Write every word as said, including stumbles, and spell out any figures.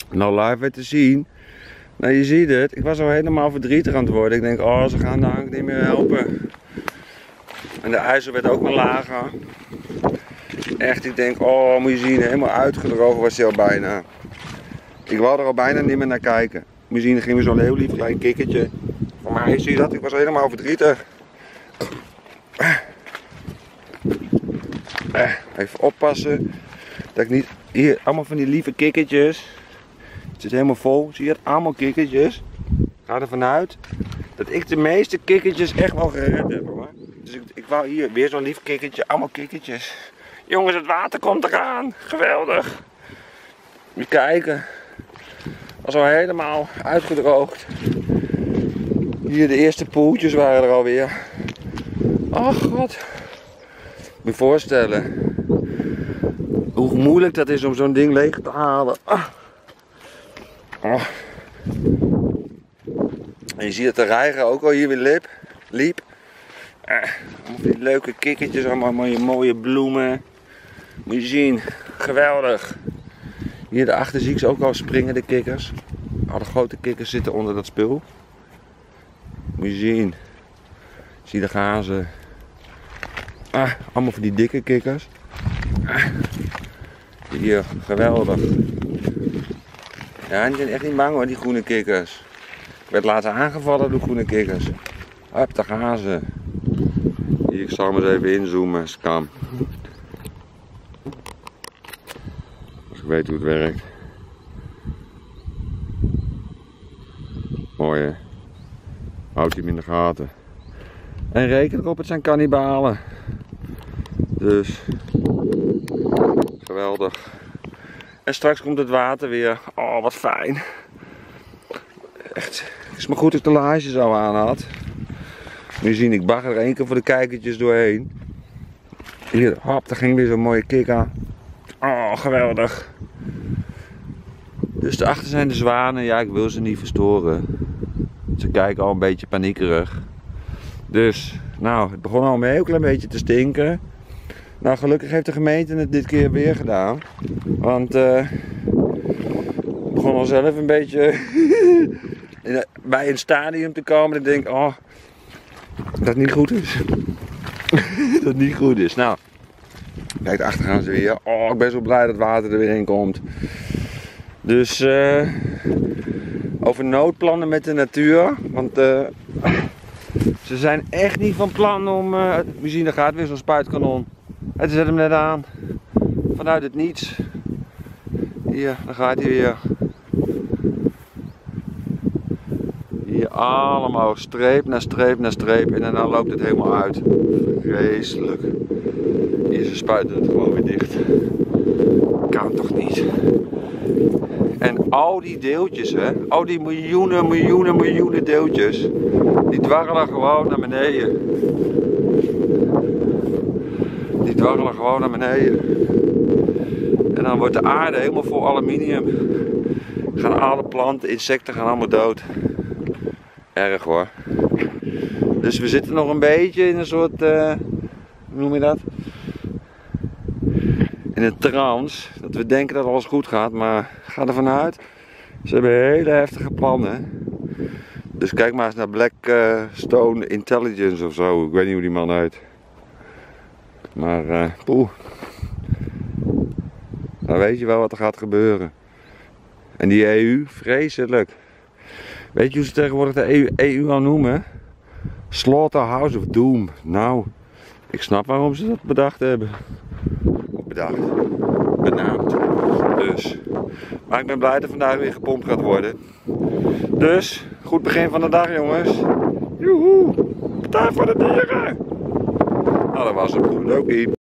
nou live weer te zien. Nou, je ziet het, ik was al helemaal verdrietig aan het worden. Ik denk, oh, ze gaan de hank niet meer helpen. En de ijzer werd ook maar lager. Echt, ik denk, oh, moet je zien, helemaal uitgedroogd was hij al bijna. Ik wou er al bijna niet meer naar kijken. Moet je zien, er ging weer zo'n heel lief klein kikkertje. Voor mij, zie je dat, ik was al helemaal verdrietig. Even oppassen dat ik niet, hier, allemaal van die lieve kikkertjes. Het zit helemaal vol, zie je het? Allemaal kikkertjes. Ga ervan uit dat ik de meeste kikkertjes echt wel gered heb, hoor. Dus ik, ik wou hier weer zo'n lief kikkertje, allemaal kikkertjes. Jongens, het water komt eraan. Geweldig. Moet je kijken. Was al helemaal uitgedroogd. Hier de eerste poeltjes waren er alweer. Ach god. Moet je je voorstellen hoe moeilijk dat is om zo'n ding leeg te halen. Ah. Oh. En je ziet dat de reiger ook al hier weer liep. liep. Eh, allemaal die leuke kikkertjes, allemaal mooie, mooie bloemen. Moet je zien, geweldig. Hier daarachter zie ik ze ook al springen, de kikkers. Al de grote kikkers zitten onder dat spul. Moet je zien. Zie, daar gaan ze. Ah, allemaal van die dikke kikkers. Ah. Hier, geweldig. Ja, die zijn echt niet bang hoor, die groene kikkers. Ik werd laatst aangevallen door groene kikkers. Hup, daar gaan ze. Hier, ik zal hem eens even inzoomen, skam. Als ik weet hoe het werkt. Mooi hè. Houdt hij hem in de gaten. En reken erop, het zijn kannibalen. Dus geweldig. En straks komt het water weer. Oh, wat fijn. Echt. Het is maar goed dat ik de laarzen zo aan had. Moet je zien, ik bagger er één keer voor de kijkertjes doorheen. Hier, hop, daar ging weer zo'n mooie kikker. Oh, geweldig. Dus daarachter zijn de zwanen. Ja, ik wil ze niet verstoren. Ze kijken al een beetje paniekerig. Dus, nou, het begon al een heel klein beetje te stinken. Nou, gelukkig heeft de gemeente het dit keer weer gedaan. Want uh, ik begon al zelf een beetje bij een stadium te komen. Dat ik denk, oh, dat het niet goed is. Dat het niet goed is. Nou, kijk, achter gaan ze weer. Oh, ik ben zo blij dat het water er weer in komt. Dus, uh, over noodplannen met de natuur. Want uh, ze zijn echt niet van plan om, uh, misschien daar gaat weer zo'n spuitkanon. En ze zetten hem net aan. Vanuit het niets. Hier, dan gaat hij weer. Hier allemaal streep na streep na streep. En dan loopt het helemaal uit. Vreselijk. Hier, ze spuiten het gewoon weer dicht. Kan toch niet. En al die deeltjes, hè, al die miljoenen, miljoenen, miljoenen deeltjes, die dwarrelen gewoon naar beneden. Die dwarrelen gewoon naar beneden. En dan wordt de aarde helemaal vol aluminium. Gaan alle planten, insecten gaan allemaal dood. Erg hoor. Dus we zitten nog een beetje in een soort, uh, hoe noem je dat? In een trance, dat we denken dat alles goed gaat, maar ga ervan uit. Ze hebben hele heftige plannen. Dus kijk maar eens naar Blackstone Intelligence of zo, ik weet niet hoe die man heet. Maar uh, poeh, dan weet je wel wat er gaat gebeuren. En die E U, vreselijk. Weet je hoe ze tegenwoordig de E U al noemen? Slaughterhouse of Doom. Nou, ik snap waarom ze dat bedacht hebben. Bedacht. Benaamd. Dus. Maar ik ben blij dat vandaag weer gepompt gaat worden. Dus, goed begin van de dag jongens. Joehoe. Partij voor de dieren. Nou, dat was het. Leuk.